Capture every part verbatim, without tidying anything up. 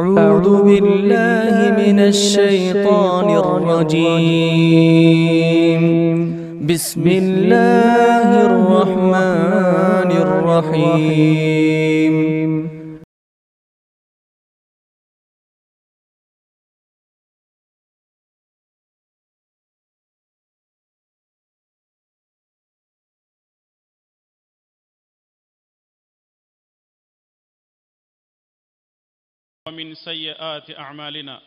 أعوذ بالله من الشيطان الرجيم. بسم الله الرحمن الرحيم. ومن سيئات أعمالنا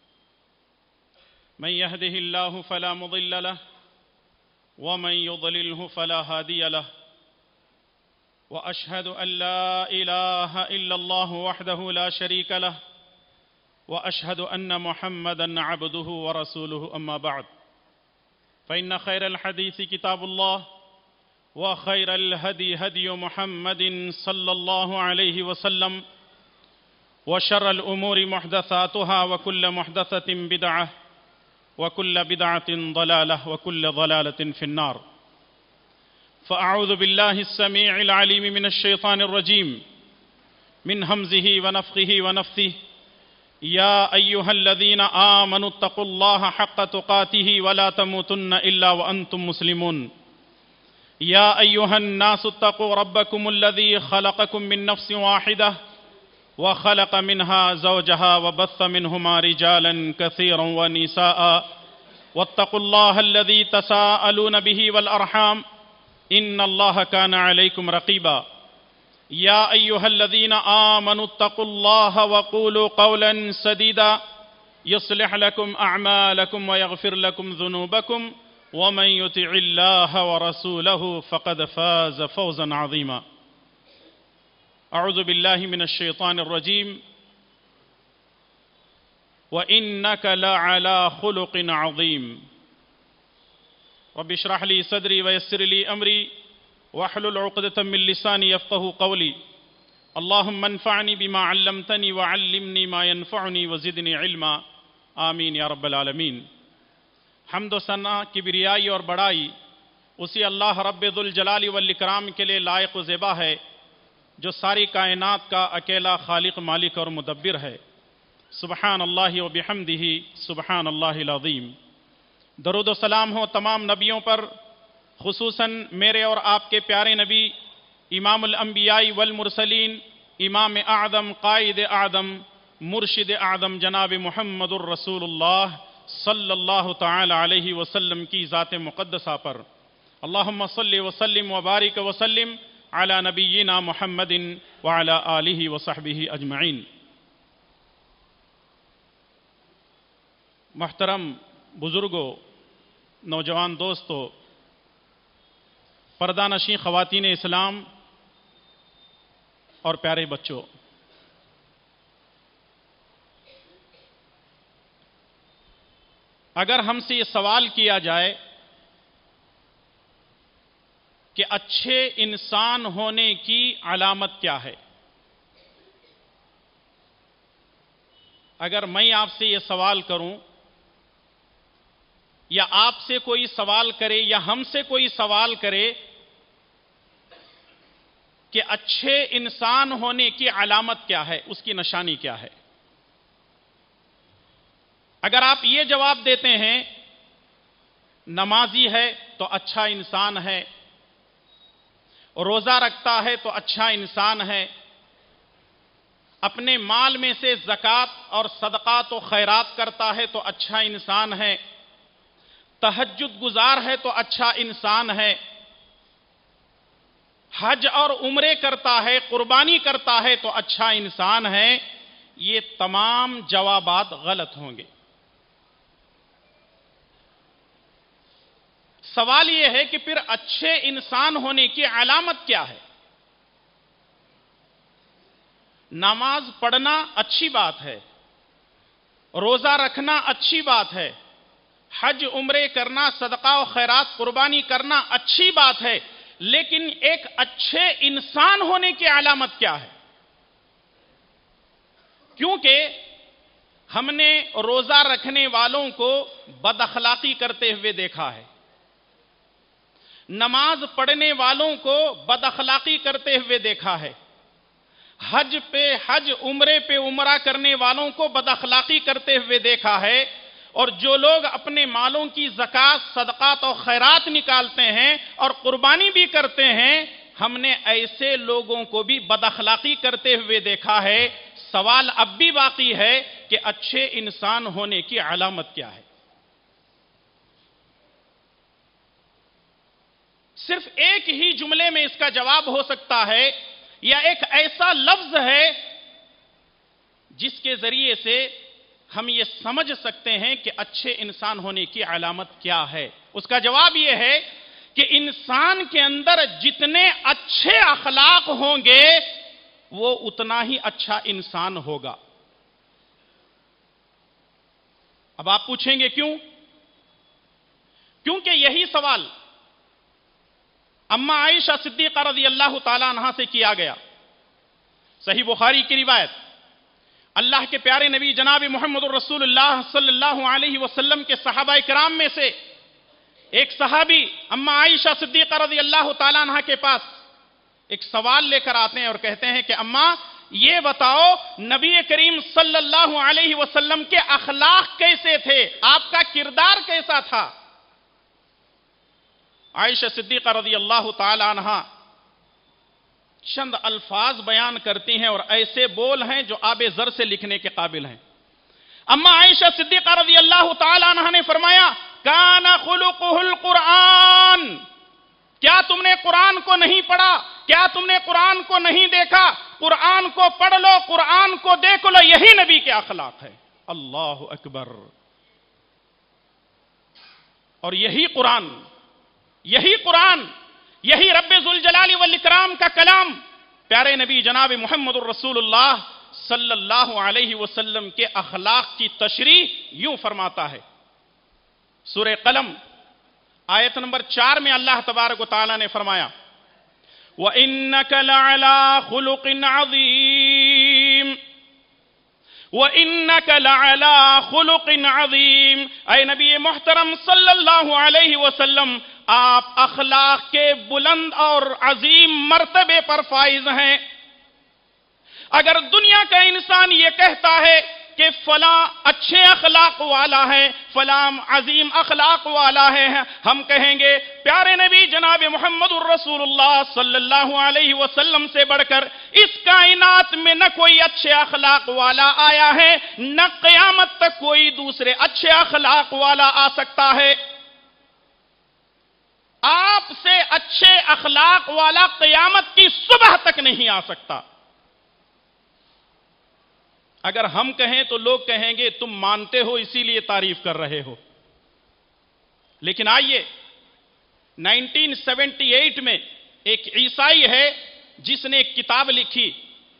من يهده الله فلا مضل له ومن يضلله فلا هادي له وأشهد أن لا إله إلا الله وحده لا شريك له وأشهد أن محمدًا عبده ورسوله. أما بعد فإن خير الحديث كتاب الله وخير الهدي هدي محمد صلى الله عليه وسلم وشر الأمور محدثاتها وكل محدثة بدعة وكل بدعة ضلالة وكل ضلالة في النار. فأعوذ بالله السميع العليم من الشيطان الرجيم من همزه ونفخه ونفثه. يا أيها الذين آمنوا اتقوا الله حق تقاته ولا تموتن إلا وأنتم مسلمون. يا أيها الناس اتقوا ربكم الذي خلقكم من نفس واحدة وخلق منها زوجها وبث منهما رجالا كثيرا ونساء واتقوا الله الذي تساءلون به والأرحام إن الله كان عليكم رقيبا. يا أيها الذين آمنوا اتقوا الله وقولوا قولا سديدا يصلح لكم أعمالكم ويغفر لكم ذنوبكم ومن يطع الله ورسوله فقد فاز فوزا عظيما. أعوذ بالله من الشيطان الرجيم. وإنك لعلى خلق عظيم. رب اشرح لي صدري ويسر لي أمري واحلل عقدة من لساني يفقهوا قولي. اللهم انفعني بما علمتني وعلمني ما ينفعني وزدني علما. آمین یا رب العالمین. حمد و ثنا کبریائی اور بڑائی اسی اللہ رب ذوالجلال والاکرام کے لیے لائق و زیبا ہے جو ساری کائنات کا اکیلا خالق مالک اور مدبر ہے. سبحان اللہ و بحمدہ سبحان اللہ العظیم. درود و سلام ہو تمام نبیوں پر، خصوصاً میرے اور آپ کے پیارے نبی امام الانبیاء والمرسلین، امام اعظم، قائد اعظم، مرشد اعظم جناب محمد الرسول اللہ صلی اللہ تعالی علیہ وسلم کی ذات مقدسہ پر. اللہم صلی وسلم وبارک وسلم علی نبینا محمد وعلی آلہ وصحبہ اجمعین. محترم بزرگوں، نوجوان دوستو، پردہ نشین خواتین اسلام اور پیارے بچوں، اگر ہم سے یہ سوال کیا جائے کہ اچھے انسان ہونے کی علامت کیا ہے، اگر میں آپ سے یہ سوال کروں یا آپ سے کوئی سوال کرے یا ہم سے کوئی سوال کرے کہ اچھے انسان ہونے کی علامت کیا ہے، اس کی نشانی کیا ہے، اگر آپ یہ جواب دیتے ہیں نمازی ہے تو اچھا انسان ہے، روزہ رکھتا ہے تو اچھا انسان ہے، اپنے مال میں سے زکوٰۃ اور صدقات و خیرات کرتا ہے تو اچھا انسان ہے، تہجد گزار ہے تو اچھا انسان ہے، حج اور عمرے کرتا ہے، قربانی کرتا ہے تو اچھا انسان ہے، یہ تمام جوابات غلط ہوں گے. سوال یہ ہے کہ پھر اچھے انسان ہونے کی علامت کیا ہے؟ نماز پڑھنا اچھی بات ہے، روزہ رکھنا اچھی بات ہے، حج عمرے کرنا، صدقہ و خیرات قربانی کرنا اچھی بات ہے، لیکن ایک اچھے انسان ہونے کی علامت کیا ہے؟ کیونکہ ہم نے روزہ رکھنے والوں کو بد اخلاقی کرتے ہوئے دیکھا ہے، نماز پڑھنے والوں کو بد اخلاقی کرتے ہوئے دیکھا ہے، حج پہ حج، عمرے پہ عمرہ کرنے والوں کو بد اخلاقی کرتے ہوئے دیکھا ہے، اور جو لوگ اپنے مالوں کی زکوٰۃ، صدقات اور خیرات نکالتے ہیں اور قربانی بھی کرتے ہیں، ہم نے ایسے لوگوں کو بھی بد اخلاقی کرتے ہوئے دیکھا ہے۔ سوال اب بھی باقی ہے کہ اچھے انسان ہونے کی علامت کیا ہے؟ صرف ایک ہی جملے میں اس کا جواب ہو سکتا ہے، یا ایک ایسا لفظ ہے جس کے ذریعے سے ہم یہ سمجھ سکتے ہیں کہ اچھے انسان ہونے کی علامت کیا ہے۔ اس کا جواب یہ ہے کہ انسان کے اندر جتنے اچھے اخلاق ہوں گے وہ اتنا ہی اچھا انسان ہوگا۔ اب آپ پوچھیں گے کیوں؟ کیونکہ یہی سوال اما عائشہ صدیقہ رضی اللہ تعالیٰ عنہا سے کیا گیا۔ صحیح بخاری کی روایت، اللہ کے پیارے نبی جناب محمد الرسول اللہ صلی اللہ علیہ وسلم کے صحابہ کرام میں سے ایک صحابی اما عائشہ صدیقہ رضی اللہ تعالیٰ عنہا کے پاس ایک سوال لے کر آتے ہیں اور کہتے ہیں کہ اما یہ بتاؤ نبی کریم صلی اللہ علیہ وسلم کے اخلاق کیسے تھے، آپ کا کردار کیسا تھا؟ عائشہ صدیقہ رضی اللہ تعالی عنہا چند الفاظ بیان کرتی ہیں اور ایسے بول ہیں جو آب زر سے لکھنے کے قابل ہیں۔ اما عائشہ صدیقہ رضی اللہ تعالی عنہا نے فرمایا کان خلقہ القرآن، کیا تم نے قرآن کو نہیں پڑھا؟ کیا تم نے قرآن کو نہیں دیکھا؟ قرآن کو پڑھ لو، قرآن کو دیکھ لو، یہی نبی کے اخلاق ہے۔ اللہ اکبر۔ اور یہی قرآن یہی قرآن یہی رب ذوالجلال والاکرام کا کلام پیارے نبی جناب محمد الرسول اللہ صلی اللہ علیہ وسلم کے اخلاق کی تشریح یوں فرماتا ہے۔ سورہ قلم آیت نمبر چار میں اللہ تبارک و تعالی نے فرمایا وَإِنَّكَ لَعَلَىٰ خُلُقٍ عَظِيمٍ وَإِنَّكَ لَعَلَىٰ خُلُقٍ عَظِيمٍ، اے نبی محترم صلی اللہ علیہ وسلم آپ اخلاق کے بلند اور عظیم مرتبے پر فائز ہیں۔ اگر دنیا کا انسان یہ کہتا ہے کہ فلاں اچھے اخلاق والا ہے، فلاں عظیم اخلاق والا ہے، ہم کہیں گے پیارے نبی جناب محمد الرسول اللہ صلی اللہ علیہ وسلم سے بڑھ کر اس کائنات میں نہ کوئی اچھے اخلاق والا آیا ہے، نہ قیامت تک کوئی دوسرے اچھے اخلاق والا آ سکتا ہے۔ آپ سے اچھے اخلاق والا قیامت کی صبح تک نہیں آ سکتا۔ اگر ہم کہیں تو لوگ کہیں گے تم مانتے ہو اسی لیے تعریف کر رہے ہو۔ لیکن آئیے نائنٹین سیونٹی ایٹ میں ایک عیسائی ہے جس نے ایک کتاب لکھی،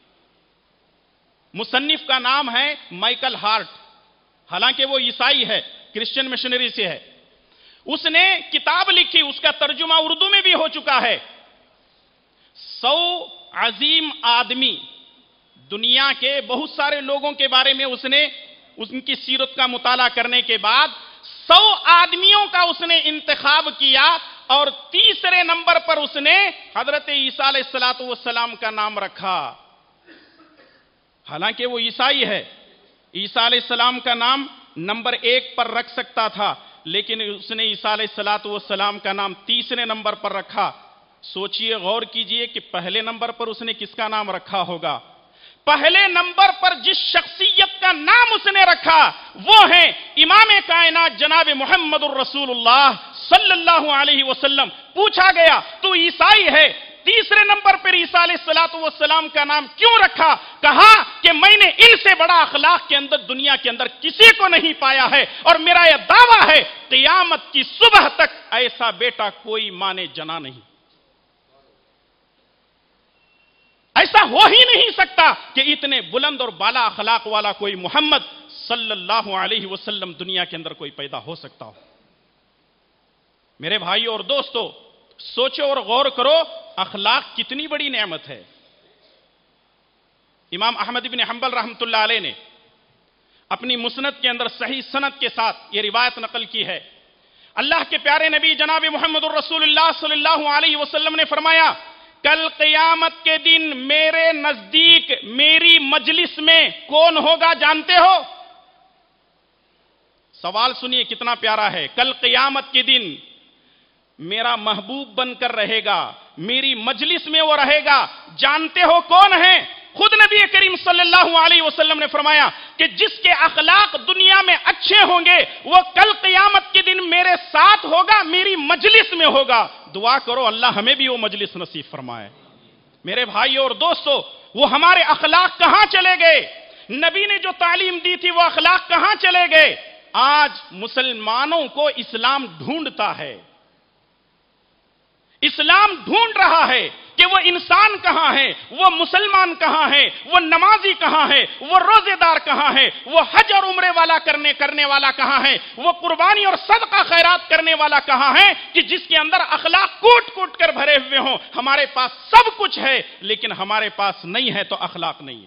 مصنف کا نام ہے مائیکل ہارٹ، حالانکہ وہ عیسائی ہے، کرسچن مشنری سے ہے۔ اس نے کتاب لکھی، اس کا ترجمہ اردو میں بھی ہو چکا ہے، سو عظیم آدمی، دنیا کے بہت سارے لوگوں کے بارے میں اس نے ان کی سیرت کا مطالعہ کرنے کے بعد سو آدمیوں کا اس نے انتخاب کیا اور تیسرے نمبر پر اس نے حضرت عیسیٰ علیہ الصلوۃ والسلام کا نام رکھا۔ حالانکہ وہ عیسائی ہے، عیسیٰ علیہ السلام کا نام نمبر ایک پر رکھ سکتا تھا، لیکن اس نے عیسیٰ علیہ الصلوۃ والسلام کا نام تیسرے نمبر پر رکھا۔ سوچئے، غور کیجئے کہ پہلے نمبر پر اس نے کس کا نام رکھا ہوگا؟ پہلے نمبر پر جس شخصیت کا نام اس نے رکھا وہ ہے امام کائنات جناب محمد الرسول اللہ صلی اللہ علیہ وسلم۔ پوچھا گیا تو عیسائی ہے، تیسرے نمبر پر عیسیٰ علیہ الصلوۃ والسلام کا نام کیوں رکھا؟ کہا کہ میں نے ان سے بڑا اخلاق کے اندر دنیا کے اندر کسی کو نہیں پایا ہے، اور میرا یہ دعویٰ ہے قیامت کی صبح تک ایسا بیٹا کوئی ماں نے جنا نہیں۔ ایسا ہو ہی نہیں سکتا کہ اتنے بلند اور بالا اخلاق والا کوئی محمد صلی اللہ علیہ وسلم دنیا کے اندر کوئی پیدا ہو سکتا ہو۔ میرے بھائی اور دوستو، سوچو اور غور کرو، اخلاق کتنی بڑی نعمت ہے۔ امام احمد بن حنبل رحمۃ اللہ علیہ نے اپنی مسند کے اندر صحیح سند کے ساتھ یہ روایت نقل کی ہے۔ اللہ کے پیارے نبی جناب محمد الرسول اللہ صلی اللہ علیہ وسلم نے فرمایا کل قیامت کے دن میرے نزدیک میری مجلس میں کون ہوگا جانتے ہو؟ سوال سنیے کتنا پیارا ہے. کل قیامت کے دن میرا محبوب بن کر رہے گا, میری مجلس میں وہ رہے گا, جانتے ہو کون ہے؟ خود نبی کریم صلی اللہ علیہ وسلم نے فرمایا کہ جس کے اخلاق دنیا میں اچھے ہوں گے وہ کل قیامت کے دن میرے ساتھ ہوگا, میری مجلس میں ہوگا. دعا کرو اللہ ہمیں بھی وہ مجلس نصیب فرمائے. میرے بھائیو اور دوستو, وہ ہمارے اخلاق کہاں چلے گئے؟ نبی نے جو تعلیم دی تھی وہ اخلاق کہاں چلے گئے؟ آج مسلمانوں کو اسلام ڈھونڈتا ہے, اسلام ڈھونڈ رہا ہے کہ وہ انسان کہاں ہے, وہ مسلمان کہاں ہے, وہ نمازی کہاں ہے, وہ روزے دار کہاں ہے, وہ حج اور عمرے والا کرنے کرنے والا کہاں ہے, وہ قربانی اور صدقہ خیرات کرنے والا کہاں ہے, کہ جس کے اندر اخلاق کوٹ کوٹ کر بھرے ہوئے ہوں. ہمارے پاس سب کچھ ہے لیکن ہمارے پاس نہیں ہے تو اخلاق نہیں ہے.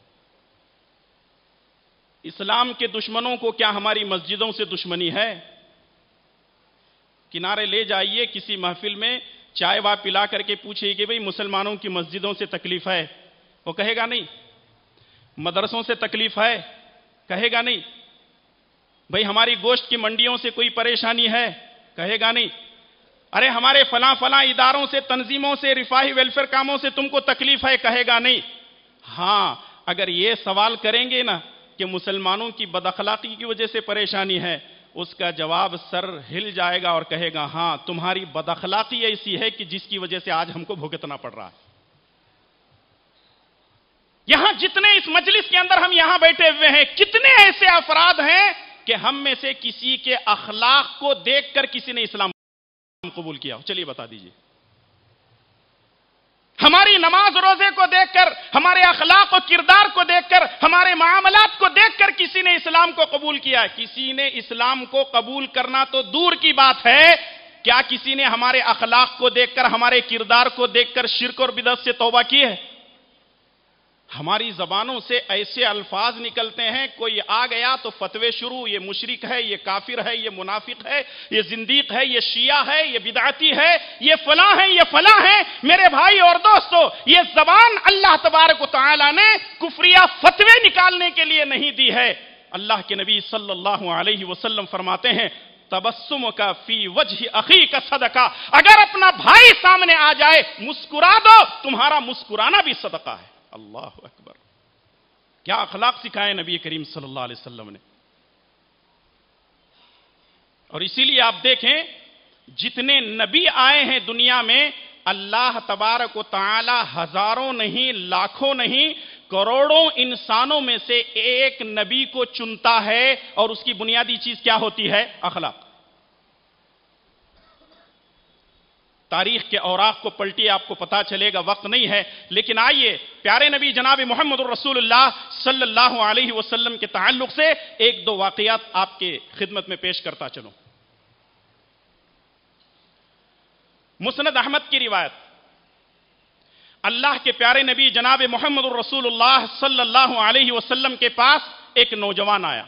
اسلام کے دشمنوں کو کیا ہماری مسجدوں سے دشمنی ہے؟ کنارے لے جائیے کسی محفل میں, چائے وا پلا کر کے پوچھئے کہ بھئی مسلمانوں کی مسجدوں سے تکلیف ہے, وہ کہے گا نہیں. مدرسوں سے تکلیف ہے, کہے گا نہیں. بھئی ہماری گوشت کی منڈیوں سے کوئی پریشانی ہے, کہے گا نہیں. ارے ہمارے فلاں فلاں اداروں سے, تنظیموں سے, رفاہی ویلفیئر کاموں سے تم کو تکلیف ہے, کہے گا نہیں. ہاں اگر یہ سوال کریں گے نا کہ مسلمانوں کی بد اخلاقی کی وجہ سے پریشانی ہے, اس کا جواب سر ہل جائے گا اور کہے گا ہاں تمہاری بد اخلاقی ایسی ہے کہ جس کی وجہ سے آج ہم کو بھگتنا پڑ رہا ہے. یہاں جتنے اس مجلس کے اندر ہم یہاں بیٹھے ہوئے ہیں, کتنے ایسے افراد ہیں کہ ہم میں سے کسی کے اخلاق کو دیکھ کر کسی نے اسلام قبول کیا؟ چلیے بتا دیجئے. ہماری نماز روزے کو دیکھ کر, ہمارے اخلاق و کردار کو دیکھ کر, ہمارے معاملات کو دیکھ کر کسی نے اسلام کو قبول کیا. کسی نے اسلام کو قبول کرنا تو دور کی بات ہے, کیا کسی نے ہمارے اخلاق کو دیکھ کر, ہمارے کردار کو دیکھ کر شرک اور بدعت سے توبہ کی ہے؟ ہماری زبانوں سے ایسے الفاظ نکلتے ہیں, کوئی آ گیا تو فتوے شروع, یہ مشرک ہے, یہ کافر ہے, یہ منافق ہے, یہ زندیق ہے, یہ شیعہ ہے, یہ بدعتی ہے, یہ فلاں ہے, یہ فلاں ہے. میرے بھائی اور دوستو, یہ زبان اللہ تبارک و تعالی نے کفریہ فتوے نکالنے کے لیے نہیں دی ہے. اللہ کے نبی صلی اللہ علیہ وسلم فرماتے ہیں تبسم کا فی وجہ اخی کا صدقہ, اگر اپنا بھائی سامنے آ جائے مسکرا دو, تمہارا مسکرانا بھی صدقہ ہے. اللہ اکبر, کیا اخلاق سکھائے نبی کریم صلی اللہ علیہ وسلم نے. اور اسی لیے آپ دیکھیں جتنے نبی آئے ہیں دنیا میں, اللہ تبارک و تعالی ہزاروں نہیں, لاکھوں نہیں, کروڑوں انسانوں میں سے ایک نبی کو چنتا ہے, اور اس کی بنیادی چیز کیا ہوتی ہے؟ اخلاق. تاریخ کے اوراق کو پلٹیے, آپ کو پتا چلے گا, وقت نہیں ہے. لیکن آئیے پیارے نبی جناب محمد الرسول اللہ صلی اللہ علیہ وسلم کے تعلق سے ایک دو واقعات آپ کے خدمت میں پیش کرتا چلوں. مسند احمد کی روایت, اللہ کے پیارے نبی جناب محمد الرسول اللہ صلی اللہ علیہ وسلم کے پاس ایک نوجوان آیا,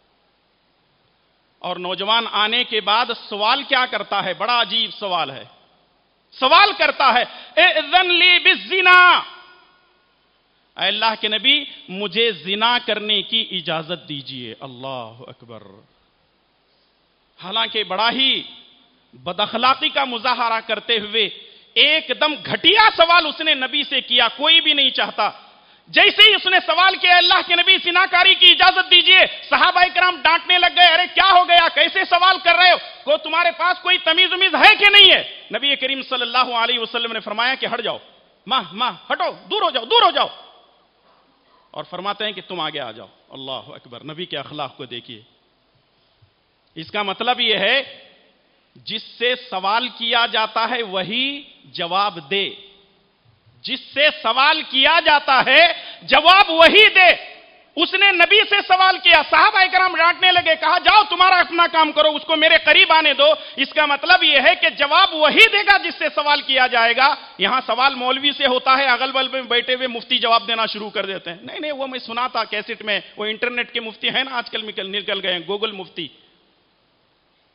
اور نوجوان آنے کے بعد سوال کیا کرتا ہے؟ بڑا عجیب سوال ہے. سوال کرتا ہے اذن لی بالزنا, اے اللہ کے نبی مجھے زنا کرنے کی اجازت دیجئے. اللہ اکبر. حالانکہ بڑا ہی بد اخلاقی کا مظاہرہ کرتے ہوئے ایک دم گھٹیا سوال اس نے نبی سے کیا, کوئی بھی نہیں چاہتا. جیسے ہی اس نے سوال کیا اللہ کے نبی زناکاری کی اجازت دیجئے, صحابہ کرام ڈانٹنے لگ گئے, ارے کیا ہو گیا, کیسے سوال کر رہے ہو, کو تمہارے پاس کوئی تمیز امیز ہے کہ نہیں ہے؟ نبی کریم صلی اللہ علیہ وسلم نے فرمایا کہ ہٹ جاؤ, ماں ماں ہٹو, دور ہو جاؤ, دور ہو جاؤ. اور فرماتے ہیں کہ تم آگے آ جاؤ. اللہ اکبر. نبی کے اخلاق کو دیکھیے. اس کا مطلب یہ ہے جس سے سوال کیا جاتا ہے وہی جواب دے, جس سے سوال کیا جاتا ہے جواب وہی دے. اس نے نبی سے سوال کیا, صحابہ کرام ڈانٹنے لگے, کہا جاؤ تمہارا اپنا کام کرو, اس کو میرے قریب آنے دو. اس کا مطلب یہ ہے کہ جواب وہی دے گا جس سے سوال کیا جائے گا. یہاں سوال مولوی سے ہوتا ہے, اگل بغل میں بیٹھے ہوئے مفتی جواب دینا شروع کر دیتے ہیں. نہیں نہیں, وہ میں سنا تھا کیسٹ میں, وہ انٹرنیٹ کے مفتی ہیں نا آج کل نکل گئے ہیں, گوگل مفتی.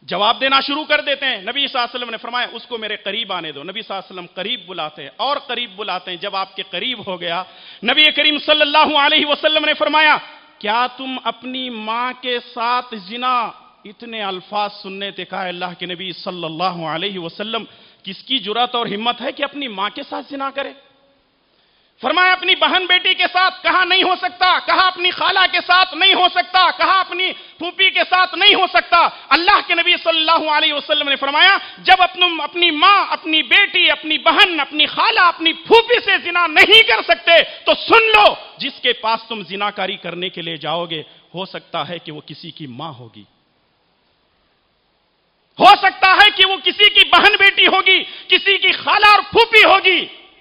جواب دینا شروع کر دیتے ہیں. نبی صلی اللہ علیہ وسلم نے فرمایا اس کو میرے قریب آنے دو. نبی صلی اللہ علیہ وسلم قریب بلاتے ہیں اور قریب بلاتے ہیں. جب آپ کے قریب ہو گیا, نبی کریم صلی اللہ علیہ وسلم نے فرمایا کیا تم اپنی ماں کے ساتھ زنا, اتنے الفاظ سننے تھے. کہا اللہ کے نبی صلی اللہ علیہ وسلم کس کی جرأت اور ہمت ہے کہ اپنی ماں کے ساتھ زنا کرے؟ فرمایا اپنی بہن بیٹی کے ساتھ. کہا نہیں ہو سکتا. کہا اپنی خالہ کے ساتھ نہیں ہو سکتا. کہا اپنی پھوپھی کے ساتھ نہیں ہو سکتا. اللہ کے نبی صلی اللہ علیہ وسلم نے فرمایا جب تم اپنی ماں, اپنی بیٹی, اپنی بہن, اپنی خالہ, اپنی پھوپھی سے زنا نہیں کر سکتے تو سن لو جس کے پاس تم زناکاری کرنے کے لیے جاؤ گے ہو سکتا ہے کہ وہ کسی کی ماں ہوگی, ہو سکتا ہے کہ وہ کسی کی بہن بیٹی ہوگی, کسی کی خالہ اور پھوپھی ہوگی.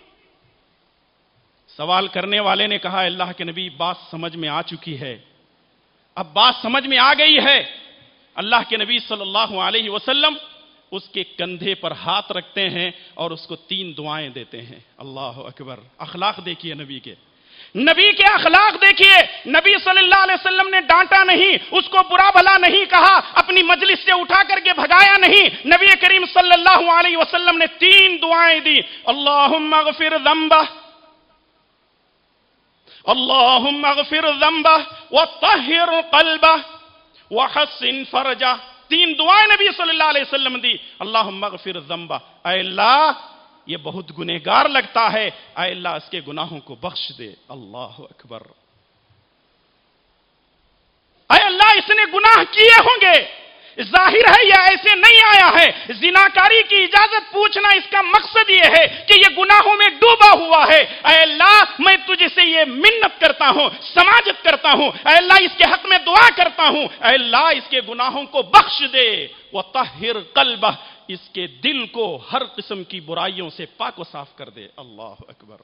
سوال کرنے والے نے کہا اللہ کے نبی بات سمجھ میں آ چکی ہے, اب بات سمجھ میں آ گئی ہے. اللہ کے نبی صلی اللہ علیہ وسلم اس کے کندھے پر ہاتھ رکھتے ہیں اور اس کو تین دعائیں دیتے ہیں. اللہ اکبر. اخلاق دیکھیے نبی کے, نبی کے اخلاق دیکھیے. نبی صلی اللہ علیہ وسلم نے ڈانٹا نہیں, اس کو برا بھلا نہیں کہا, اپنی مجلس سے اٹھا کر کے بھگایا نہیں. نبی کریم صلی اللہ علیہ وسلم نے تین دعائیں دی. اللہم اغفر ذنبہ, اللہم اغفر ذنبہ وطہر قلبہ وحسن فرجہ. تین دعائیں نبی صلی اللہ علیہ وسلم دی. اللہم اغفر ذنبہ, اے اللہ یہ بہت گنہگار لگتا ہے, اے اللہ اس کے گناہوں کو بخش دے. اللہ اکبر. اے اللہ اس نے گناہ کیے ہوں گے, ظاہر ہے یہ ایسے نہیں آیا ہے. زناکاری کی اجازت پوچھنا اس کا مقصد یہ ہے کہ یہ گناہوں میں ڈوبا ہوا ہے. اے اللہ میں تجھ سے یہ منت کرتا ہوں, سماجت کرتا ہوں, اے اللہ اس کے حق میں دعا کرتا ہوں, اے اللہ اس کے گناہوں کو بخش دے. وطہر قلبہ, اس کے دل کو ہر قسم کی برائیوں سے پاک و صاف کر دے. اللہ اکبر.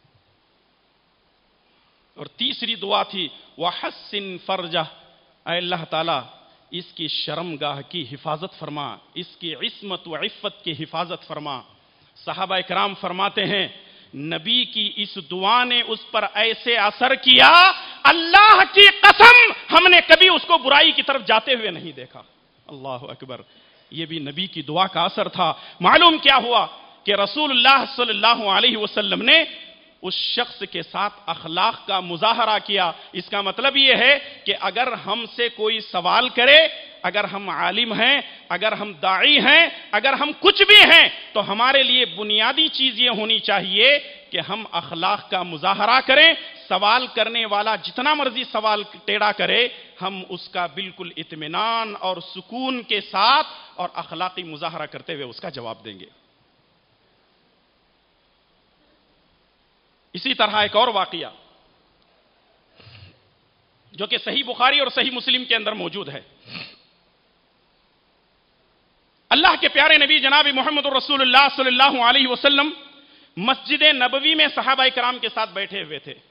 اور تیسری دعا تھی وحسن فرجہ, اے اللہ تعالی اس کی شرمگاہ کی حفاظت فرما, اس کی عصمت و عفت کی حفاظت فرما. صحابہ کرام فرماتے ہیں نبی کی اس دعا نے اس پر ایسے اثر کیا, اللہ کی قسم ہم نے کبھی اس کو برائی کی طرف جاتے ہوئے نہیں دیکھا. اللہ اکبر. یہ بھی نبی کی دعا کا اثر تھا. معلوم کیا ہوا کہ رسول اللہ صلی اللہ علیہ وسلم نے اس شخص کے ساتھ اخلاق کا مظاہرہ کیا. اس کا مطلب یہ ہے کہ اگر ہم سے کوئی سوال کرے, اگر ہم عالم ہیں, اگر ہم داعی ہیں, اگر ہم کچھ بھی ہیں, تو ہمارے لیے بنیادی چیز یہ ہونی چاہیے کہ ہم اخلاق کا مظاہرہ کریں. سوال کرنے والا جتنا مرضی سوال ٹیڑھا کرے, ہم اس کا بالکل اطمینان اور سکون کے ساتھ اور اخلاقی مظاہرہ کرتے ہوئے اس کا جواب دیں گے. اسی طرح ایک اور واقعہ جو کہ صحیح بخاری اور صحیح مسلم کے اندر موجود ہے. اللہ کے پیارے نبی جناب محمد رسول اللہ صلی اللہ علیہ وسلم مسجد نبوی میں صحابہ کرام کے ساتھ بیٹھے ہوئے تھے.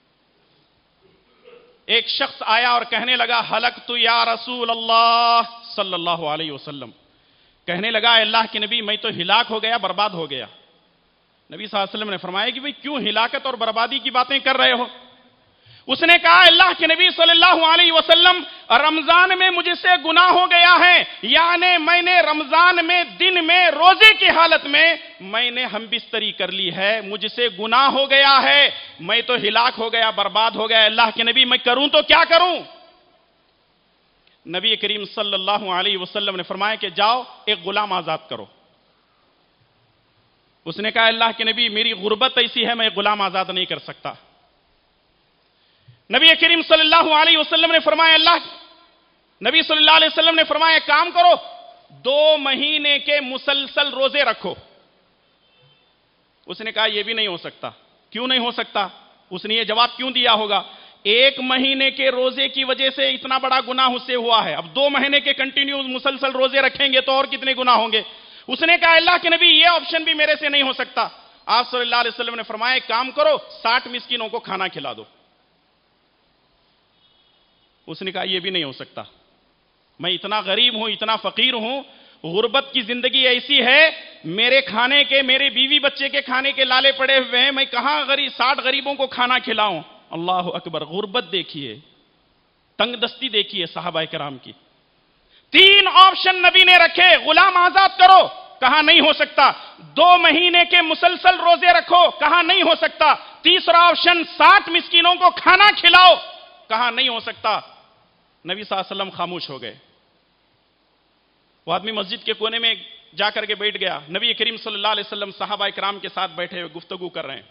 ایک شخص آیا اور کہنے لگا ہلکت یا رسول اللہ صلی اللہ علیہ وسلم. کہنے لگا اللہ کے نبی میں تو ہلاک ہو گیا, برباد ہو گیا. نبی صلی اللہ علیہ وسلم نے فرمایا کہ بھئی کیوں ہلاکت اور بربادی کی باتیں کر رہے ہو؟ اس نے کہا اللہ کے نبی صلی اللہ علیہ وسلم رمضان میں مجھ سے گناہ ہو گیا ہے, یعنی میں نے رمضان میں دن میں روزے کی حالت میں میں نے ہم بستری کر لی ہے, مجھ سے گناہ ہو گیا ہے, میں تو ہلاک ہو گیا, برباد ہو گیا. اللہ کے نبی میں کروں تو کیا کروں؟ نبی کریم صلی اللہ علیہ وسلم نے فرمایا کہ جاؤ ایک غلام آزاد کرو. اس نے کہا اللہ کے نبی میری غربت ایسی ہے میں غلام آزاد نہیں کر سکتا. نبی کریم صلی اللہ علیہ وسلم نے فرمایا اللہ نبی صلی اللہ علیہ وسلم نے فرمایا کام کرو, دو مہینے کے مسلسل روزے رکھو. اس نے کہا یہ بھی نہیں ہو سکتا. کیوں نہیں ہو سکتا؟ اس نے یہ جواب کیوں دیا ہوگا, ایک مہینے کے روزے کی وجہ سے اتنا بڑا گناہ اس سے ہوا ہے, اب دو مہینے کے کنٹینیو مسلسل روزے رکھیں گے تو اور کتنے گناہ ہوں گے. اس نے کہا اللہ کے نبی یہ آپشن بھی میرے سے نہیں ہو سکتا. آپ صلی اللہ علیہ وسلم نے فرمایا ایک کام کرو, ساٹھ مسکینوں کو کھانا کھلا دو. اس نے کہا یہ بھی نہیں ہو سکتا, میں اتنا غریب ہوں, اتنا فقیر ہوں, غربت کی زندگی ایسی ہے, میرے کھانے کے, میرے بیوی بچے کے کھانے کے لالے پڑے ہوئے ہیں, میں کہاں غریب ساٹھ غریبوں کو کھانا کھلاؤں. اللہ اکبر. غربت دیکھیے, تنگ دستی دیکھیے صحابہ کرام کی. تین آپشن نبی نے رکھے، غلام آزاد کرو، کہا نہیں ہو سکتا، دو مہینے کے مسلسل روزے رکھو، کہا نہیں ہو سکتا، تیسرا آپشن ساٹھ مسکینوں کو کھانا کھلاؤ، کہا نہیں ہو سکتا۔ نبی صلی اللہ علیہ وسلم خاموش ہو گئے۔ وہ آدمی مسجد کے کونے میں جا کر کے بیٹھ گیا۔ نبی کریم صلی اللہ علیہ وسلم صحابہ کرام کے ساتھ بیٹھے ہوئے گفتگو کر رہے ہیں۔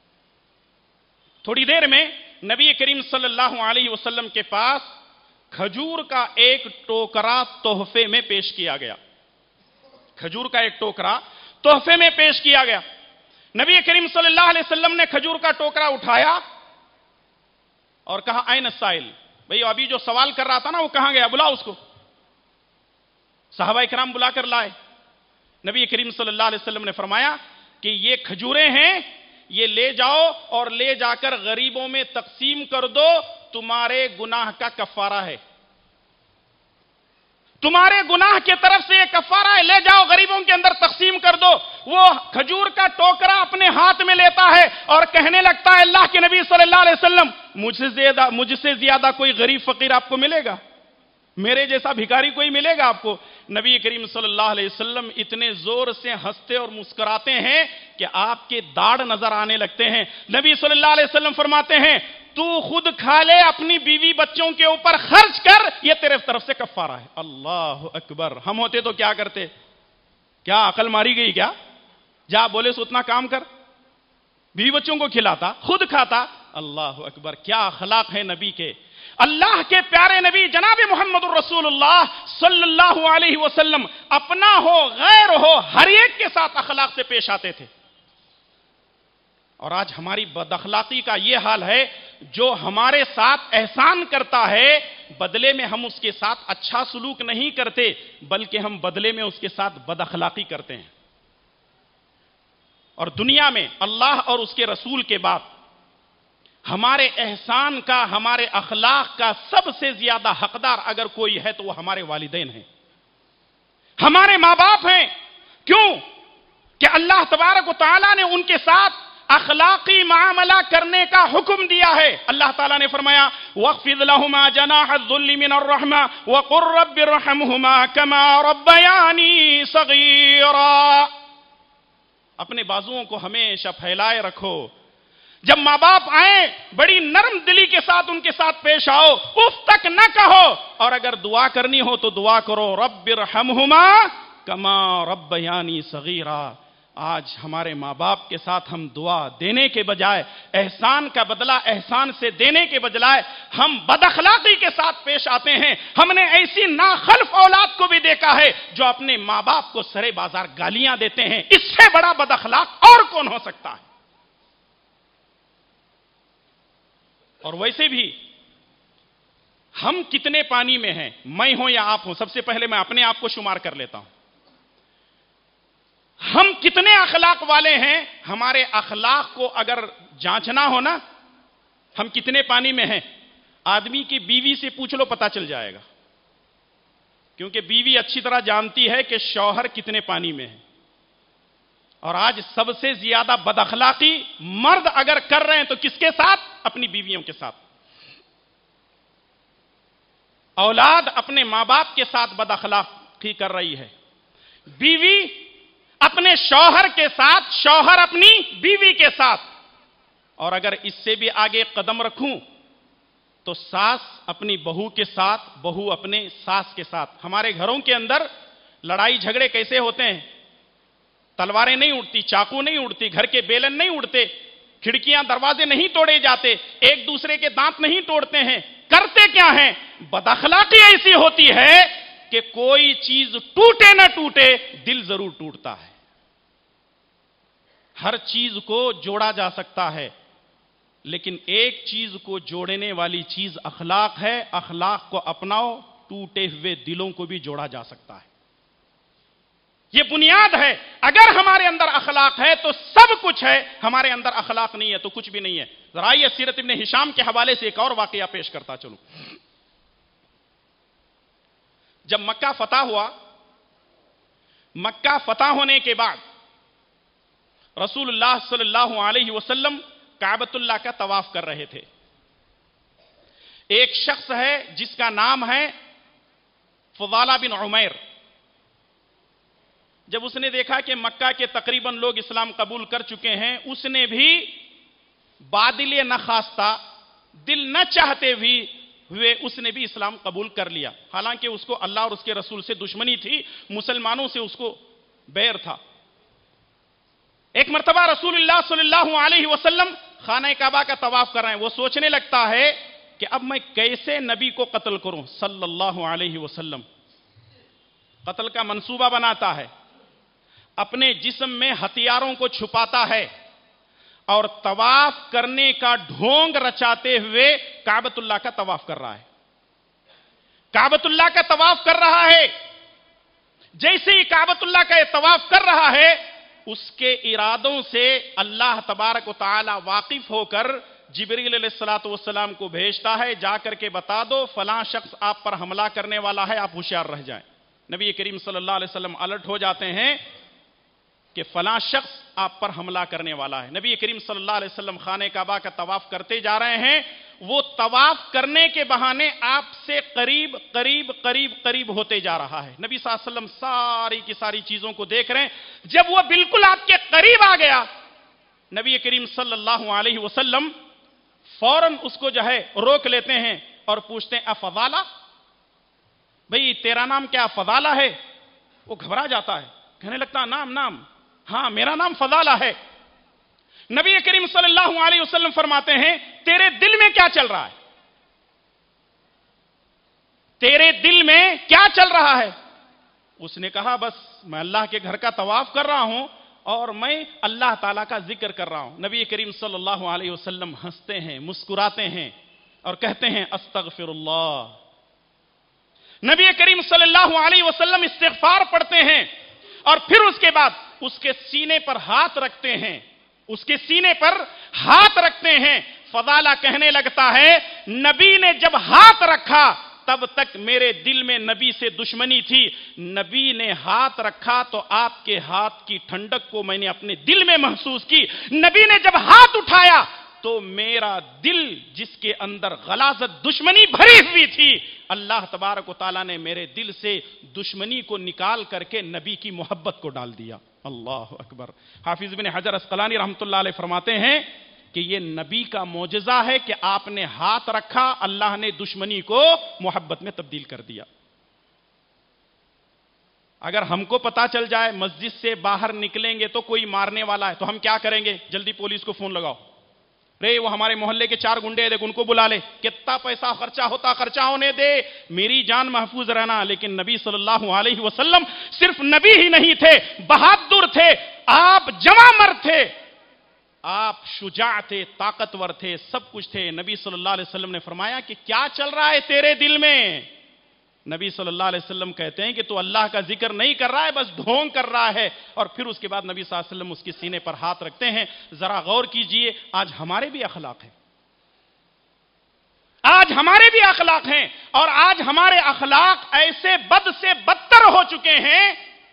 تھوڑی دیر میں نبی کریم صلی اللہ علیہ وسلم کے پاس کھجور کا ایک ٹوکرا تحفے میں پیش کیا گیا۔ کھجور کا ایک ٹوکرا تحفے میں پیش کیا گیا۔ نبی کریم صلی اللہ علیہ وسلم نے کھجور کا ٹوکرا اٹھایا اور کہا این السائل، بھئی ابھی جو سوال کر رہا تھا نا وہ کہاں گیا، بلا اس کو۔ صحابہ کرام بلا کر لائے۔ نبی کریم صلی اللہ علیہ وسلم نے فرمایا کہ یہ کھجوریں ہیں، یہ لے جاؤ اور لے جا کر غریبوں میں تقسیم کر دو، تمہارے گناہ کا کفارہ ہے، تمہارے گناہ کی طرف سے یہ کفارہ ہے، لے جاؤ غریبوں کے اندر تقسیم کر دو۔ وہ کھجور کا ٹوکرا اپنے ہاتھ میں لیتا ہے اور کہنے لگتا ہے اللہ کے نبی صلی اللہ علیہ وسلم، مجھ سے زیادہ مجھ سے زیادہ کوئی غریب فقیر آپ کو ملے گا؟ میرے جیسا بھکاری کوئی ملے گا آپ کو؟ نبی کریم صلی اللہ علیہ وسلم اتنے زور سے ہنستے اور مسکراتے ہیں کہ آپ کے داڑھ نظر آنے لگتے ہیں۔ نبی صلی اللہ علیہ وسلم فرماتے ہیں تو خود کھا لے، اپنی بیوی بچوں کے اوپر خرچ کر، یہ تیرے طرف سے کفارہ ہے۔ اللہ اکبر! ہم ہوتے تو کیا کرتے؟ کیا عقل ماری گئی کیا؟ جا بولے سو اتنا کام کر، بیوی بچوں کو کھلاتا، خود کھاتا۔ اللہ اکبر! کیا اخلاق ہے نبی کے! اللہ کے پیارے نبی جناب محمد الرسول اللہ صلی اللہ علیہ وسلم اپنا ہو غیر ہو ہر ایک کے ساتھ اخلاق سے پیش آتے تھے۔ اور آج ہماری بد اخلاقی کا یہ حال ہے، جو ہمارے ساتھ احسان کرتا ہے بدلے میں ہم اس کے ساتھ اچھا سلوک نہیں کرتے، بلکہ ہم بدلے میں اس کے ساتھ بد اخلاقی کرتے ہیں۔ اور دنیا میں اللہ اور اس کے رسول کے بعد ہمارے احسان کا، ہمارے اخلاق کا سب سے زیادہ حقدار اگر کوئی ہے تو وہ ہمارے والدین ہیں، ہمارے ماں باپ ہیں۔ کیوں کہ اللہ تبارک و تعالیٰ نے ان کے ساتھ اخلاقی معاملہ کرنے کا حکم دیا ہے۔ اللہ تعالیٰ نے فرمایا وَاخْفِضْ لَهُمَا جَنَاحَ الذُّلِّ مِنَ الرَّحْمَةِ وَقُلْ رَبِّ ارْحَمْهُمَا كَمَا رَبَّيَانِي صَغِيرًا۔ اپنے بازوؤں کو ہمیشہ پھیلائے رکھو، جب ماں باپ آئیں بڑی نرم دلی کے ساتھ ان کے ساتھ پیش آؤ، اف تک نہ کہو، اور اگر دعا کرنی ہو تو دعا کرو رب ارحمہما کما ربیانی صغیرا۔ آج ہمارے ماں باپ کے ساتھ ہم دعا دینے کے بجائے، احسان کا بدلہ احسان سے دینے کے بجائے ہم بد اخلاقی کے ساتھ پیش آتے ہیں۔ ہم نے ایسی ناخلف اولاد کو بھی دیکھا ہے جو اپنے ماں باپ کو سرے بازار گالیاں دیتے ہیں۔ اس سے بڑا بد اخلاق اور کون ہو سکتا ہے؟ اور ویسے بھی ہم کتنے پانی میں ہیں، میں ہوں یا آپ ہوں، سب سے پہلے میں اپنے آپ کو شمار کر لیتا ہوں۔ ہم کتنے اخلاق والے ہیں؟ ہمارے اخلاق کو اگر جانچنا ہو نا، ہم کتنے پانی میں ہیں، آدمی کی بیوی سے پوچھ لو پتا چل جائے گا، کیونکہ بیوی اچھی طرح جانتی ہے کہ شوہر کتنے پانی میں ہے۔ اور آج سب سے زیادہ بد اخلاقی مرد اگر کر رہے ہیں تو کس کے ساتھ؟ اپنی بیویوں کے ساتھ۔ اولاد اپنے ماں باپ کے ساتھ بد اخلاقی کر رہی ہے، بیوی اپنے شوہر کے ساتھ، شوہر اپنی بیوی کے ساتھ۔ اور اگر اس سے بھی آگے قدم رکھوں تو ساس اپنی بہو کے ساتھ، بہو اپنے ساس کے ساتھ۔ ہمارے گھروں کے اندر لڑائی جھگڑے کیسے ہوتے ہیں؟ تلواریں نہیں اڑتی، چاقو نہیں اڑتی، گھر کے بیلن نہیں اڑتے، کھڑکیاں دروازے نہیں توڑے جاتے، ایک دوسرے کے دانت نہیں توڑتے ہیں۔ کرتے کیا ہیں؟ بد اخلاقی ایسی ہوتی ہے کہ کوئی چیز ٹوٹے نہ ٹوٹے دل ضرور ٹوٹتا ہے۔ ہر چیز کو جوڑا جا سکتا ہے، لیکن ایک چیز کو جوڑنے والی چیز اخلاق ہے۔ اخلاق کو اپناؤ، ٹوٹے ہوئے دلوں کو بھی جوڑا جا سکتا ہے۔ یہ بنیاد ہے۔ اگر ہمارے اندر اخلاق ہے تو سب کچھ ہے، ہمارے اندر اخلاق نہیں ہے تو کچھ بھی نہیں ہے۔ ذرا یہ سیرت ابن ہشام کے حوالے سے ایک اور واقعہ پیش کرتا چلوں۔ جب مکہ فتح ہوا، مکہ فتح ہونے کے بعد رسول اللہ صلی اللہ علیہ وسلم کعبۃ اللہ کا طواف کر رہے تھے۔ ایک شخص ہے جس کا نام ہے فضالہ بن عمیر، جب اس نے دیکھا کہ مکہ کے تقریباً لوگ اسلام قبول کر چکے ہیں، اس نے بھی بادل نخواستہ، دل نہ چاہتے بھی ہوئے اس نے بھی اسلام قبول کر لیا، حالانکہ اس کو اللہ اور اس کے رسول سے دشمنی تھی، مسلمانوں سے اس کو بیر تھا۔ ایک مرتبہ رسول اللہ صلی اللہ علیہ وسلم خانہ کعبہ کا طواف کر رہے ہیں، وہ سوچنے لگتا ہے کہ اب میں کیسے نبی کو قتل کروں صلی اللہ علیہ وسلم۔ قتل کا منصوبہ بناتا ہے، اپنے جسم میں ہتھیاروں کو چھپاتا ہے اور طواف کرنے کا ڈھونگ رچاتے ہوئے کعبۃ اللہ کا طواف کر رہا ہے، کعبۃ اللہ کا طواف کر رہا ہے۔ جیسے ہی کعبۃ اللہ کا یہ طواف کر رہا ہے، اس کے ارادوں سے اللہ تبارک و تعالی واقف ہو کر جبریل علیہ الصلوۃ والسلام کو بھیجتا ہے، جا کر کے بتا دو فلاں شخص آپ پر حملہ کرنے والا ہے، آپ ہوشیار رہ جائیں۔ نبی کریم صلی اللہ علیہ وسلم الرٹ ہو جاتے ہیں کہ فلاں شخص آپ پر حملہ کرنے والا ہے۔ نبی کریم صلی اللہ علیہ وسلم خانہ کعبہ کا طواف کرتے جا رہے ہیں، وہ طواف کرنے کے بہانے آپ سے قریب قریب قریب قریب ہوتے جا رہا ہے۔ نبی صلی اللہ علیہ وسلم ساری کی ساری چیزوں کو دیکھ رہے ہیں، جب وہ بالکل آپ کے قریب آ گیا، نبی کریم صلی اللہ علیہ وسلم فوراً اس کو جو ہے روک لیتے ہیں اور پوچھتے ہیں افضالہ، بھئی تیرا نام کیا فضالہ ہے؟ وہ گھبرا جاتا ہے، کہنے لگتا نام نام ہاں میرا نام فضالہ ہے۔ نبی کریم صلی اللہ علیہ وسلم فرماتے ہیں تیرے دل میں کیا چل رہا ہے؟ تیرے دل میں کیا چل رہا ہے؟ اس نے کہا بس میں اللہ کے گھر کا طواف کر رہا ہوں اور میں اللہ تعالیٰ کا ذکر کر رہا ہوں۔ نبی کریم صلی اللہ علیہ وسلم ہنستے ہیں، مسکراتے ہیں اور کہتے ہیں استغفر اللہ۔ نبی کریم صلی اللہ علیہ وسلم استغفار پڑھتے ہیں اور پھر اس کے بعد اس کے سینے پر ہاتھ رکھتے ہیں، اس کے سینے پر ہاتھ رکھتے ہیں۔ فضالہ کہنے لگتا ہے نبی نے جب ہاتھ رکھا تب تک میرے دل میں نبی سے دشمنی تھی، نبی نے ہاتھ رکھا تو آپ کے ہاتھ کی ٹھنڈک کو میں نے اپنے دل میں محسوس کی، نبی نے جب ہاتھ اٹھایا تو میرا دل جس کے اندر غلاظت دشمنی بھری ہوئی تھی، اللہ تبارک و تعالیٰ نے میرے دل سے دشمنی کو نکال کر کے نبی کی محبت کو ڈال دیا۔ اللہ اکبر۔ حافظ بن حجر اسقلانی رحمۃ اللہ علیہ فرماتے ہیں کہ یہ نبی کا معجزہ ہے کہ آپ نے ہاتھ رکھا، اللہ نے دشمنی کو محبت میں تبدیل کر دیا۔ اگر ہم کو پتا چل جائے مسجد سے باہر نکلیں گے تو کوئی مارنے والا ہے تو ہم کیا کریں گے؟ جلدی پولیس کو فون لگاؤ، رے وہ ہمارے محلے کے چار گنڈے دیکھ ان کو بلا لے، کتنا پیسہ خرچہ ہوتا خرچہ ہونے دے، میری جان محفوظ رہنا۔ لیکن نبی صلی اللہ علیہ وسلم صرف نبی ہی نہیں تھے، بہادر تھے، آپ جواں مرد تھے، آپ شجاع تھے، طاقتور تھے، سب کچھ تھے۔ نبی صلی اللہ علیہ وسلم نے فرمایا کہ کیا چل رہا ہے تیرے دل میں؟ نبی صلی اللہ علیہ وسلم کہتے ہیں کہ تو اللہ کا ذکر نہیں کر رہا ہے، بس ڈھونگ کر رہا ہے۔ اور پھر اس کے بعد نبی صلی اللہ علیہ وسلم اس کے سینے پر ہاتھ رکھتے ہیں۔ ذرا غور کیجئے، آج ہمارے بھی اخلاق ہیں، آج ہمارے بھی اخلاق ہیں، اور آج ہمارے اخلاق ایسے بد سے بدتر ہو چکے ہیں،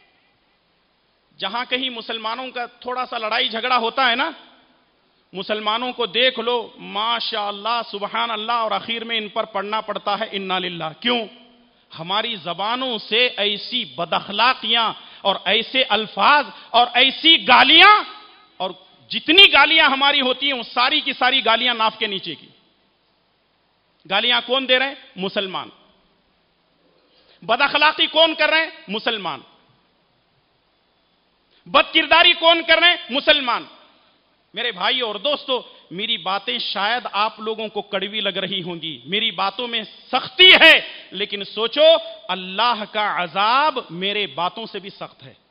جہاں کہیں مسلمانوں کا تھوڑا سا لڑائی جھگڑا ہوتا ہے نا، مسلمانوں کو دیکھ لو ماشاء اللہ سبحان اللہ، اور آخر میں ان پر پڑھنا پڑتا ہے انا للہ۔ کیوں؟ ہماری زبانوں سے ایسی بد اخلاقیاں اور ایسے الفاظ اور ایسی گالیاں، اور جتنی گالیاں ہماری ہوتی ہیں وہ ساری کی ساری گالیاں ناف کے نیچے کی گالیاں کون دے رہے ہیں؟ مسلمان۔ بد اخلاقی کون کر رہے ہیں؟ مسلمان۔ بد کرداری کون کر رہے ہیں؟ مسلمان۔ میرے بھائی اور دوستو، میری باتیں شاید آپ لوگوں کو کڑوی لگ رہی ہوں گی، میری باتوں میں سختی ہے، لیکن سوچو اللہ کا عذاب میرے باتوں سے بھی سخت ہے۔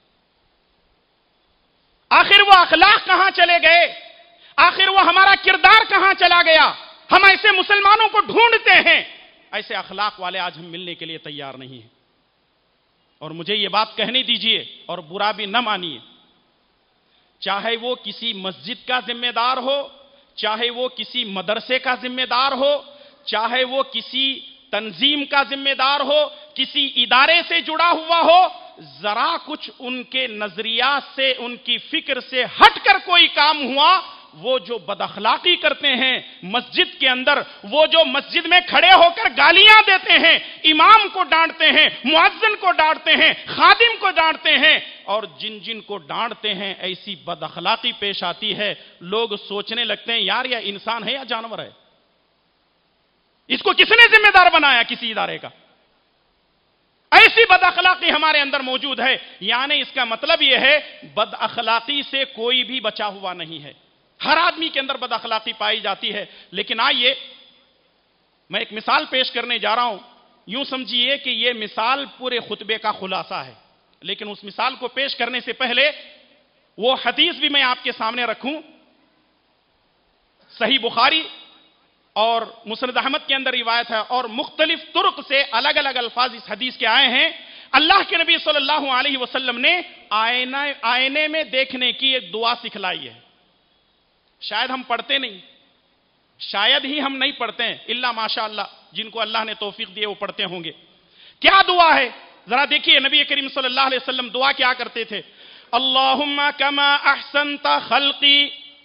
آخر وہ اخلاق کہاں چلے گئے؟ آخر وہ ہمارا کردار کہاں چلا گیا؟ ہم ایسے مسلمانوں کو ڈھونڈتے ہیں، ایسے اخلاق والے آج ہم ملنے کے لیے تیار نہیں ہیں۔ اور مجھے یہ بات کہنے دیجئے اور برا بھی نہ مانیے، چاہے وہ کسی مسجد کا ذمہ دار ہو، چاہے وہ کسی مدرسے کا ذمہ دار ہو، چاہے وہ کسی تنظیم کا ذمہ دار ہو، کسی ادارے سے جڑا ہوا ہو، ذرا کچھ ان کے نظریات سے، ان کی فکر سے ہٹ کر کوئی کام ہوا وہ جو بد اخلاقی کرتے ہیں مسجد کے اندر، وہ جو مسجد میں کھڑے ہو کر گالیاں دیتے ہیں، امام کو ڈانٹتے ہیں، مؤذن کو ڈانٹتے ہیں، خادم کو ڈانٹتے ہیں، اور جن جن کو ڈانٹتے ہیں ایسی بد اخلاقی پیش آتی ہے، لوگ سوچنے لگتے ہیں یار یہ انسان ہے یا جانور ہے؟ اس کو کس نے ذمہ دار بنایا کسی ادارے کا؟ ایسی بد اخلاقی ہمارے اندر موجود ہے۔ یعنی اس کا مطلب یہ ہے بد اخلاقی سے کوئی بھی بچا ہوا نہیں ہے، ہر آدمی کے اندر بد اخلاقی پائی جاتی ہے۔ لیکن آئیے میں ایک مثال پیش کرنے جا رہا ہوں، یوں سمجھیے کہ یہ مثال پورے خطبے کا خلاصہ ہے، لیکن اس مثال کو پیش کرنے سے پہلے وہ حدیث بھی میں آپ کے سامنے رکھوں۔ صحیح بخاری اور مسند احمد کے اندر روایت ہے، اور مختلف طرق سے الگ الگ الفاظ اس حدیث کے آئے ہیں۔ اللہ کے نبی صلی اللہ علیہ وسلم نے آئینہ آئینے میں دیکھنے کی ایک دعا سکھلائی ہے۔ شاید ہم پڑھتے نہیں، شاید ہی ہم نہیں پڑھتے ہیں، الا ماشاء اللہ جن کو اللہ نے توفیق دی وہ پڑھتے ہوں گے۔ کیا دعا ہے ذرا دیکھیے، نبی کریم صلی اللہ علیہ وسلم دعا کیا کرتے تھے؟ اللہم کما احسنت خلقی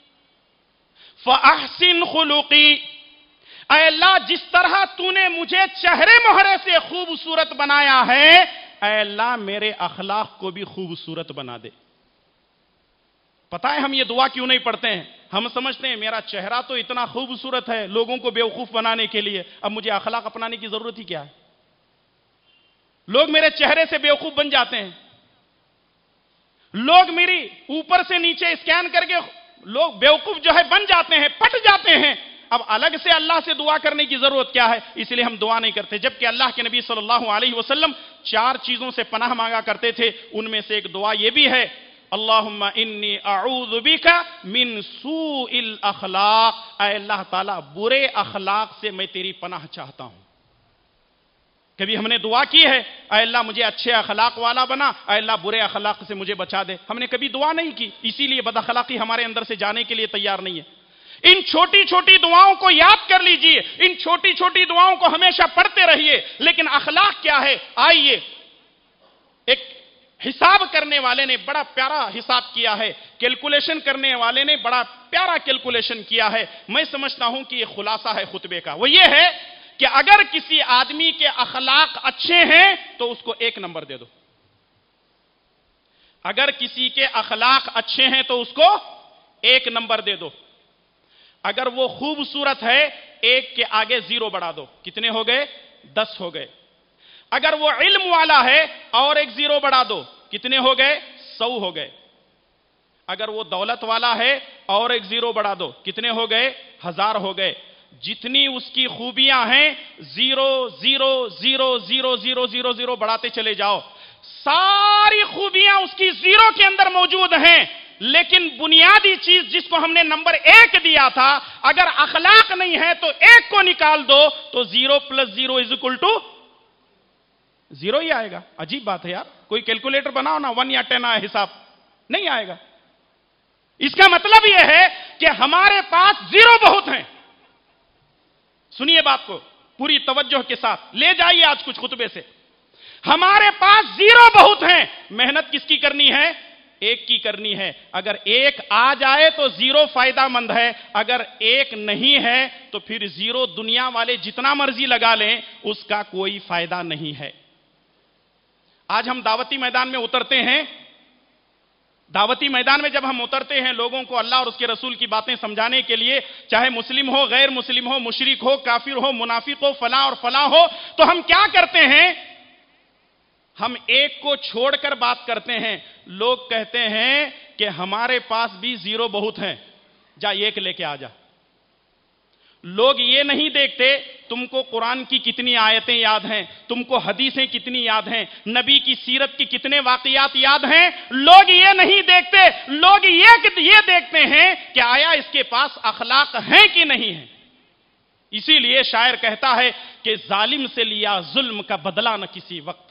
فاحسن خلقی، اے اللہ جس طرح تو نے مجھے چہرے مہرے سے خوبصورت بنایا ہے، اے اللہ میرے اخلاق کو بھی خوبصورت بنا دے۔ پتہ ہے ہم یہ دعا کیوں نہیں پڑھتے ہیں؟ ہم سمجھتے ہیں میرا چہرہ تو اتنا خوبصورت ہے لوگوں کو بیوقوف بنانے کے لیے، اب مجھے اخلاق اپنانے کی ضرورت ہی کیا ہے؟ لوگ میرے چہرے سے بیوقوف بن جاتے ہیں، لوگ میری اوپر سے نیچے اسکین کر کے لوگ بیوقوف جو ہے بن جاتے ہیں، پٹ جاتے ہیں۔ اب الگ سے اللہ سے دعا کرنے کی ضرورت کیا ہے؟ اس لیے ہم دعا نہیں کرتے، جبکہ اللہ کے نبی صلی اللہ علیہ وسلم چار چیزوں سے پناہ مانگا کرتے تھے، ان میں سے ایک دعا یہ بھی ہے، اللہم انی اعوذ بک من سوء الاخلاق، اے اللہ تعالیٰ برے اخلاق سے میں تیری پناہ چاہتا ہوں۔ کبھی ہم نے دعا کی ہے اے اللہ مجھے اچھے اخلاق والا بنا، اے اللہ برے اخلاق سے مجھے بچا دے؟ ہم نے کبھی دعا نہیں کی، اسی لیے بد اخلاقی ہمارے اندر سے جانے کے لیے تیار نہیں ہے۔ ان چھوٹی چھوٹی دعاؤں کو یاد کر لیجئے، ان چھوٹی چھوٹی دعاؤں کو ہمیشہ پڑھتے رہیے۔ لیکن اخلاق کیا ہے؟ آئیے، ایک حساب کرنے والے نے بڑا پیارا حساب کیا ہے، کیلکولیشن کرنے والے نے بڑا پیارا کیلکولیشن کیا ہے، میں سمجھتا ہوں کہ یہ خلاصہ ہے خطبے کا۔ وہ یہ ہے کہ اگر کسی آدمی کے اخلاق اچھے ہیں تو اس کو ایک نمبر دے دو، اگر کسی کے اخلاق اچھے ہیں تو اس کو ایک نمبر دے دو، اگر وہ خوبصورت ہے ایک کے آگے زیرو بڑھا دو، کتنے ہو گئے؟ دس ہو گئے۔ اگر وہ علم والا ہے اور ایک زیرو بڑھا دو، کتنے ہو گئے؟ سو ہو گئے۔ اگر وہ دولت والا ہے اور ایک زیرو بڑھا دو، کتنے ہو گئے؟ ہزار ہو گئے۔ جتنی اس کی خوبیاں ہیں zero zero zero zero zero zero zero بڑھاتے چلے جاؤ، ساری خوبیاں اس کی زیرو کے اندر موجود ہیں، لیکن بنیادی چیز جس کو ہم نے نمبر ایک دیا تھا، اگر اخلاق نہیں ہے تو ایک کو نکال دو تو zero plus zero is equal to zero ہی آئے گا۔ عجیب بات ہے یار، کوئی کیلکولیٹر بناؤ نا، ون یا ٹین آئے حساب نہیں آئے گا۔ اس کا مطلب یہ ہے کہ ہمارے پاس زیرو بہت ہیں۔ سنیے بات کو پوری توجہ کے ساتھ، لے جائیے آج کچھ خطبے سے۔ ہمارے پاس زیرو بہت ہیں، محنت کس کی کرنی ہے؟ ایک کی کرنی ہے۔ اگر ایک آ جائے تو زیرو فائدہ مند ہے، اگر ایک نہیں ہے تو پھر زیرو دنیا والے جتنا مرضی لگا لیں اس کا کوئی فائدہ نہیں ہے۔ آج ہم دعوتی میدان میں اترتے ہیں، دعوتی میدان میں جب ہم اترتے ہیں لوگوں کو اللہ اور اس کے رسول کی باتیں سمجھانے کے لیے، چاہے مسلم ہو، غیر مسلم ہو، مشرک ہو، کافر ہو، منافق ہو، فلاں اور فلاں ہو، تو ہم کیا کرتے ہیں؟ ہم ایک کو چھوڑ کر بات کرتے ہیں۔ لوگ کہتے ہیں کہ ہمارے پاس بھی زیرو بہت ہیں، جا ایک لے کے آ جا۔ لوگ یہ نہیں دیکھتے تم کو قرآن کی کتنی آیتیں یاد ہیں، تم کو حدیثیں کتنی یاد ہیں، نبی کی سیرت کی کتنے واقعات یاد ہیں۔ لوگ یہ نہیں دیکھتے، لوگ یہ دیکھتے ہیں کہ آیا اس کے پاس اخلاق ہیں کہ نہیں ہیں۔ اسی لیے شاعر کہتا ہے کہ ظالم سے لیا ظلم کا بدلہ نہ کسی وقت،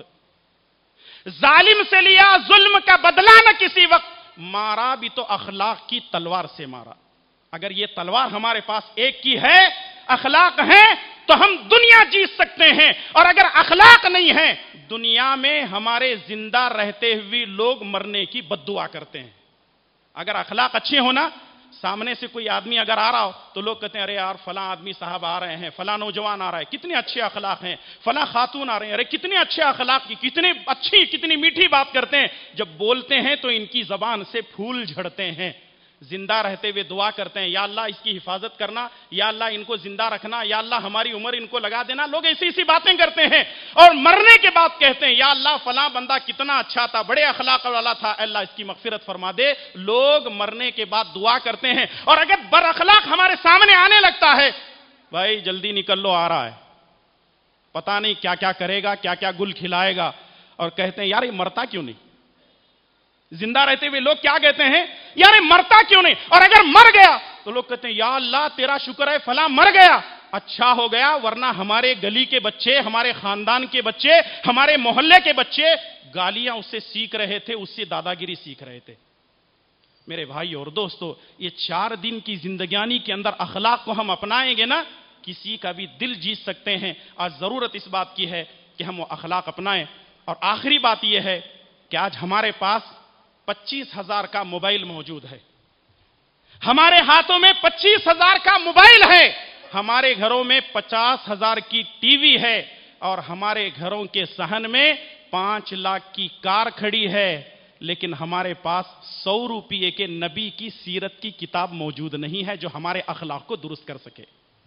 ظالم سے لیا ظلم کا بدلہ نہ کسی وقت، مارا بھی تو اخلاق کی تلوار سے مارا۔ اگر یہ تلوار ہمارے پاس ایک کی ہے، اخلاق ہیں، تو ہم دنیا جیت سکتے ہیں، اور اگر اخلاق نہیں ہے دنیا میں ہمارے زندہ رہتے ہوئے لوگ مرنے کی بد دعا کرتے ہیں۔ اگر اخلاق اچھے ہونا، سامنے سے کوئی آدمی اگر آ رہا ہو تو لوگ کہتے ہیں ارے یار فلاں آدمی صاحب آ رہے ہیں، فلاں نوجوان آ رہا ہے، کتنے اچھے اخلاق ہیں، فلاں خاتون آ رہے ہیں، ارے کتنے اچھے اخلاق کی، کتنے اچھی کتنی میٹھی بات کرتے ہیں. جب بولتے ہیں تو ان کی زبان سے پھول جھڑتے ہیں. زندہ رہتے ہوئے دعا کرتے ہیں یا اللہ اس کی حفاظت کرنا، یا اللہ ان کو زندہ رکھنا، یا اللہ ہماری عمر ان کو لگا دینا. لوگ ایسی ایسی باتیں کرتے ہیں اور مرنے کے بعد کہتے ہیں یا اللہ فلاں بندہ کتنا اچھا تھا، بڑے اخلاق والا تھا، اللہ اس کی مغفرت فرما دے. لوگ مرنے کے بعد دعا کرتے ہیں. اور اگر بر اخلاق ہمارے سامنے آنے لگتا ہے، بھائی جلدی نکل لو، آ رہا ہے، پتہ نہیں کیا کیا کرے گا، کیا کیا گل کھلائے گا. اور کہتے ہیں یار یہ مرتا کیوں نہیں؟ زندہ رہتے ہوئے لوگ کیا کہتے ہیں یار مرتا کیوں نہیں؟ اور اگر مر گیا تو لوگ کہتے ہیں یا اللہ تیرا شکر ہے فلاں مر گیا، اچھا ہو گیا، ورنہ ہمارے گلی کے بچے، ہمارے خاندان کے بچے، ہمارے محلے کے بچے گالیاں اس سے سیکھ رہے تھے، اس سے دادا گیری سیکھ رہے تھے. میرے بھائی اور دوستو، یہ چار دن کی زندگانی کے اندر اخلاق کو ہم اپنائیں گے نا، کسی کا بھی دل جیت سکتے ہیں. آج ضرورت اس بات کی ہے کہ ہم وہ اخلاق اپنائیں. اور آخری بات یہ ہے کہ آج ہمارے پاس پچیس ہزار کا موبائل موجود ہے، ہمارے ہاتھوں میں پچیس ہزار کا موبائل ہے، ہمارے گھروں میں پچاس ہزار کی ٹی وی ہے، اور ہمارے گھروں کے صحن میں پانچ لاکھ کی کار کھڑی ہے، لیکن ہمارے پاس سو روپئے کے نبی کی سیرت کی کتاب موجود نہیں ہے جو ہمارے اخلاق کو درست کر سکے.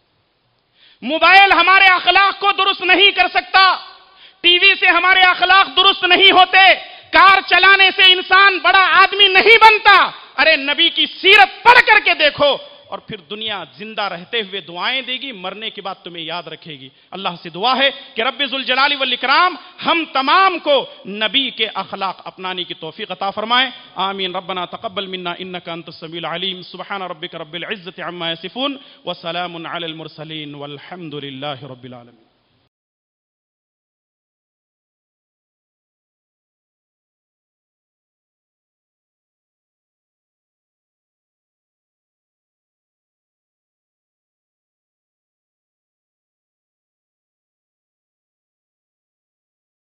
موبائل ہمارے اخلاق کو درست نہیں کر سکتا، ٹی وی سے ہمارے اخلاق درست نہیں ہوتے، کار چلانے سے انسان بڑا آدمی نہیں بنتا. ارے نبی کی سیرت پڑھ کر کے دیکھو، اور پھر دنیا زندہ رہتے ہوئے دعائیں دے گی، مرنے کے بعد تمہیں یاد رکھے گی. اللہ سے دعا ہے کہ رب ذوالجلال والاکرام ہم تمام کو نبی کے اخلاق اپنانے کی توفیق عطا فرمائے. آمین. ربنا تقبل منا انک انت السمیع العلیم. سبحان ربک رب العزة عما یصفون وسلام علی المرسلین والحمد للہ رب العالمین.